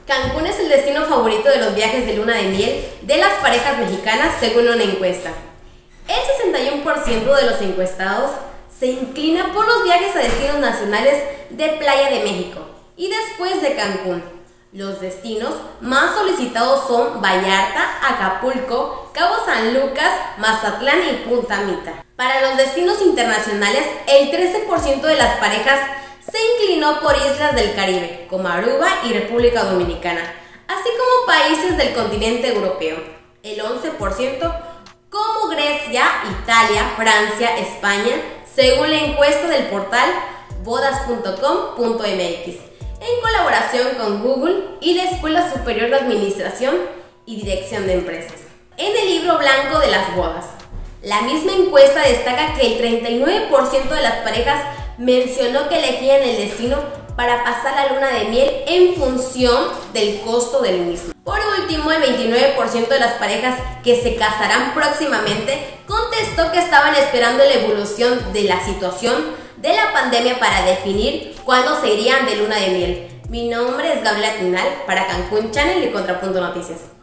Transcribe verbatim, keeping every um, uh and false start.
Cancún es el destino favorito de los viajes de luna de miel de las parejas mexicanas según una encuesta. El sesenta y uno por ciento de los encuestados se inclina por los viajes a destinos nacionales de Playa de México y después de Cancún. Los destinos más solicitados son Vallarta, Acapulco, Cabo San Lucas, Mazatlán y Punta Mita. Para los destinos internacionales, el trece por ciento de las parejas se inclinó por islas del Caribe, como Aruba y República Dominicana, así como países del continente europeo. El once por ciento como Grecia, Italia, Francia, España, según la encuesta del portal bodas punto com punto m x, en colaboración con Google y la Escuela Superior de Administración y Dirección de Empresas. En el libro blanco de las bodas, la misma encuesta destaca que el treinta y nueve por ciento de las parejas mencionó que elegían el destino para pasar la luna de miel en función del costo del mismo. Por último, el veintinueve por ciento de las parejas que se casarán próximamente contestó que estaban esperando la evolución de la situación de la pandemia para definir cuándo se irían de luna de miel. Mi nombre es Gabriela Tinal para Cancún Channel y Contrapunto Noticias.